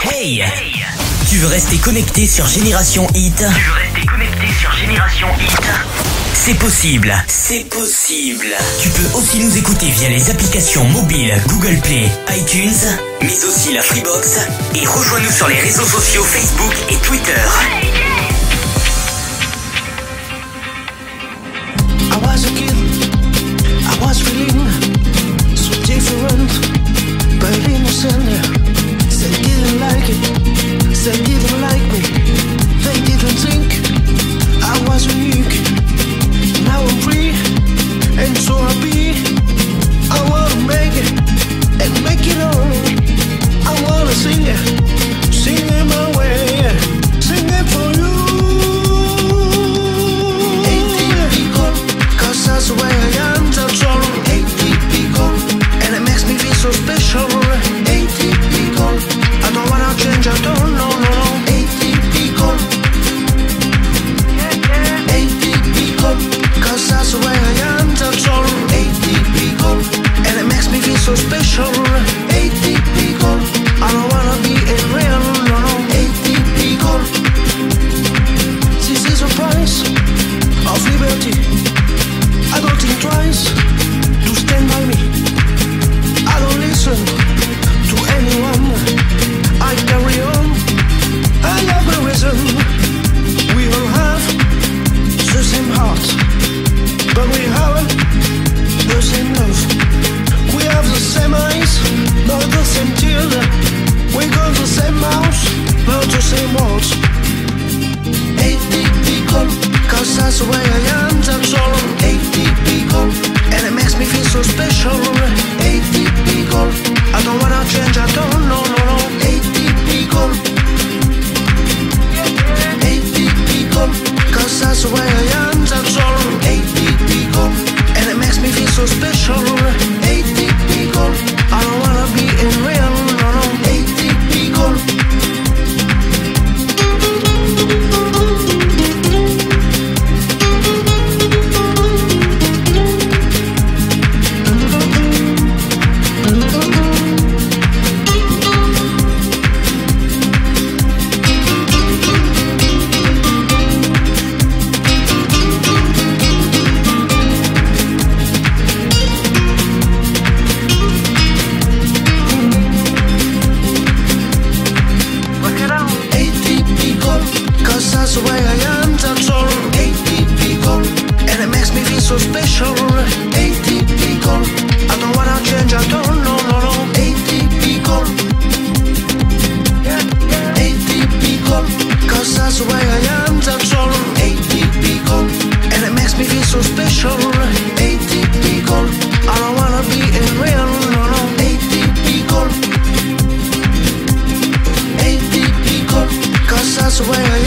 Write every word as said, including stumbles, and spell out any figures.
Hey, tu veux rester connecté sur Génération Hit? Tu veux rester connecté sur Génération Hit? C'est possible, c'est possible. Tu peux aussi nous écouter via les applications mobiles Google Play, iTunes, mais aussi la Freebox. Et rejoins-nous sur les réseaux sociaux Facebook et Twitter. I was a kid, I was feeling so different, but innocent. They didn't like it, they didn't like me. They didn't think I was unique. Now I'm free and so happy. I wanna make it and make it all. I wanna sing it, sing it my way, sing it for you. Atypical, cause that's the way I am, that's all. Atypical, and it makes me feel so special. Atypical, I don't wanna change, I don't know, no, no. Atypical, atypical, cause that's the way I am, that's all. Atypical, and it makes me feel so special. Atypical, I don't wanna be unreal, no, no. Atypical, this is a price of liberty. I don't think twice to stand by me. I don't listen to anyone. I carry on. I have a reason. We all have the same heart, but we haven't the same love. We have the same eyes, not the same tears. We got the same mouth, not the same words. Atypical, cause that's the way I am, that's all. Atypical, and it makes me feel so special. Atypical, I don't wanna change, I don't know, no, no. Atypical, atypical, cause that's the way I am, that's all. Atypical, and it makes me feel so special. Atypical, I don't wanna be unreal, no, no. Atypical. So special, atypical. I don't wanna change, I don't know, no, no. Atypical, atypical, cause that's the way I am, that's all. Atypical, and it makes me feel so special. Atypical, I don't wanna be unreal, no, no. Atypical, atypical, cause that's the way I am.